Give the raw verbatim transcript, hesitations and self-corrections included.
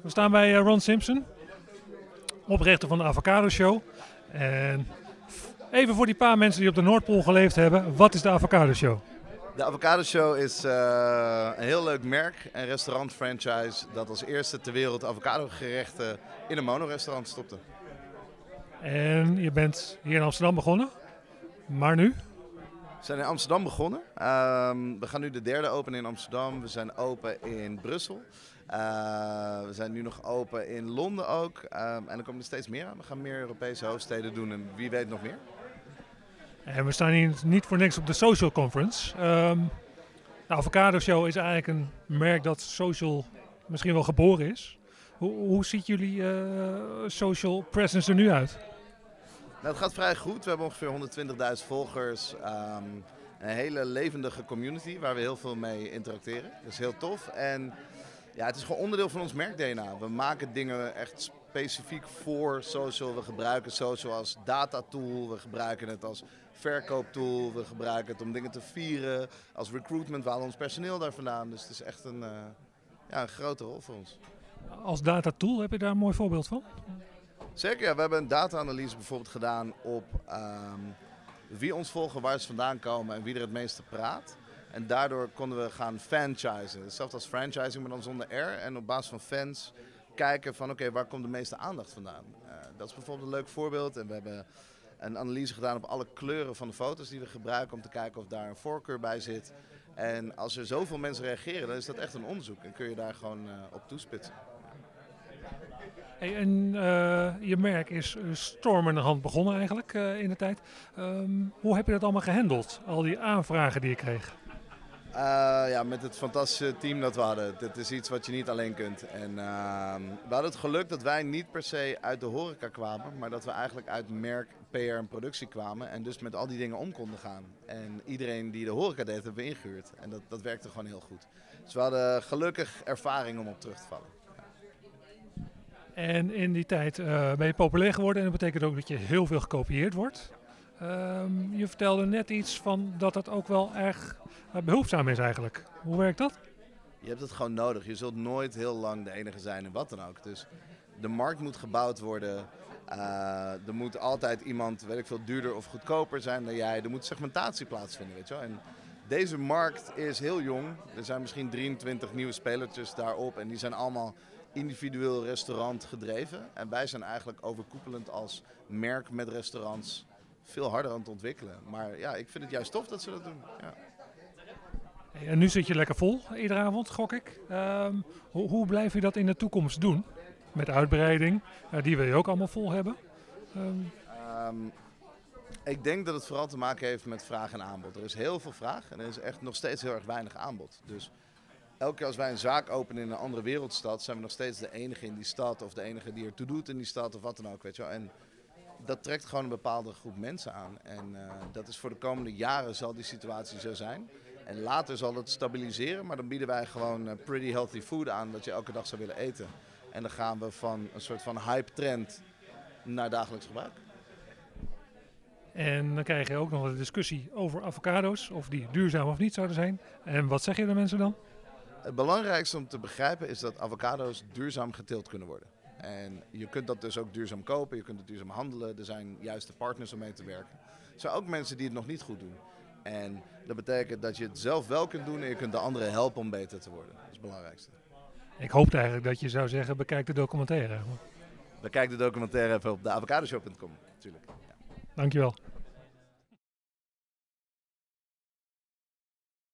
We staan bij Ron Simpson, oprichter van de Avocado Show. En even voor die paar mensen die op de Noordpool geleefd hebben, wat is de Avocado Show? De Avocado Show is uh, een heel leuk merk en restaurant-franchise dat als eerste ter wereld avocado gerechten in een monorestaurant stopte. En je bent hier in Amsterdam begonnen, maar nu? We zijn in Amsterdam begonnen. Um, we gaan nu de derde openen in Amsterdam. We zijn open in Brussel. Uh, we zijn nu nog open in Londen ook. Um, en er komen er steeds meer aan. We gaan meer Europese hoofdsteden doen en wie weet nog meer. En we staan hier niet voor niks op de Social Conference. Um, de Avocado Show is eigenlijk een merk dat social misschien wel geboren is. Hoe, hoe ziet jullie uh, social presence er nu uit? Nou, het gaat vrij goed. We hebben ongeveer honderdtwintigduizend volgers. Um, een hele levendige community waar we heel veel mee interacteren. Dat is heel tof. En ja, het is gewoon onderdeel van ons merk D N A. We maken dingen echt specifiek voor social. We gebruiken social als datatool. We gebruiken het als verkooptool. We gebruiken het om dingen te vieren. Als recruitment, we halen ons personeel daar vandaan. Dus het is echt een, uh, ja, een grote rol voor ons. Als datatool, heb je daar een mooi voorbeeld van? Zeker, ja. We hebben een data-analyse bijvoorbeeld gedaan op um, wie ons volgen, waar ze vandaan komen en wie er het meeste praat. En daardoor konden we gaan franchisen. Hetzelfde als franchising, maar dan zonder R. En op basis van fans kijken van oké, okay, waar komt de meeste aandacht vandaan? Uh, dat is bijvoorbeeld een leuk voorbeeld. En we hebben een analyse gedaan op alle kleuren van de foto's die we gebruiken om te kijken of daar een voorkeur bij zit. En als er zoveel mensen reageren, dan is dat echt een onderzoek en kun je daar gewoon uh, op toespitsen. Hey, en uh, je merk is storm in de hand begonnen eigenlijk uh, in de tijd. Um, hoe heb je dat allemaal gehandeld? Al die aanvragen die je kreeg? Uh, ja, met het fantastische team dat we hadden. Het is iets wat je niet alleen kunt. En, uh, we hadden het geluk dat wij niet per se uit de horeca kwamen, maar dat we eigenlijk uit merk, P R en productie kwamen. En dus met al die dingen om konden gaan. En iedereen die de horeca deed, hebben we ingehuurd. En dat, dat werkte gewoon heel goed. Dus we hadden gelukkig ervaring om op terug te vallen. En in die tijd uh, ben je populair geworden en dat betekent ook dat je heel veel gekopieerd wordt. Um, je vertelde net iets van dat het ook wel erg uh, behulpzaam is eigenlijk. Hoe werkt dat? Je hebt het gewoon nodig. Je zult nooit heel lang de enige zijn en wat dan ook. Dus de markt moet gebouwd worden. Uh, er moet altijd iemand, weet ik veel, duurder of goedkoper zijn dan jij. Er moet segmentatie plaatsvinden, weet je wel. En deze markt is heel jong. Er zijn misschien drieëntwintig nieuwe spelertjes daarop en die zijn allemaal individueel restaurant gedreven. En wij zijn eigenlijk overkoepelend als merk met restaurants veel harder aan het ontwikkelen. Maar ja, ik vind het juist tof dat ze dat doen. Ja. Hey, en nu zit je lekker vol, iedere avond, gok ik. Um, hoe, hoe blijf je dat in de toekomst doen? Met uitbreiding, uh, die wil je ook allemaal vol hebben. Um... Um, ik denk dat het vooral te maken heeft met vraag en aanbod. Er is heel veel vraag en er is echt nog steeds heel erg weinig aanbod. Dus elke keer als wij een zaak openen in een andere wereldstad, zijn we nog steeds de enige in die stad of de enige die er toe doet in die stad of wat dan ook, weet je wel. En dat trekt gewoon een bepaalde groep mensen aan. En uh, dat is voor de komende jaren zal die situatie zo zijn. En later zal het stabiliseren, maar dan bieden wij gewoon uh, pretty healthy food aan dat je elke dag zou willen eten. En dan gaan we van een soort van hype trend naar dagelijks gebruik. En dan krijg je ook nog een discussie over avocado's, of die duurzaam of niet zouden zijn. En wat zeg je de mensen dan? Het belangrijkste om te begrijpen is dat avocado's duurzaam geteeld kunnen worden. En je kunt dat dus ook duurzaam kopen, je kunt het duurzaam handelen. Er zijn juiste partners om mee te werken. Er zijn ook mensen die het nog niet goed doen. En dat betekent dat je het zelf wel kunt doen en je kunt de anderen helpen om beter te worden. Dat is het belangrijkste. Ik hoopte eigenlijk dat je zou zeggen, bekijk de documentaire. Bekijk de documentaire even op de avocadoshow punt com natuurlijk. Ja. Dankjewel.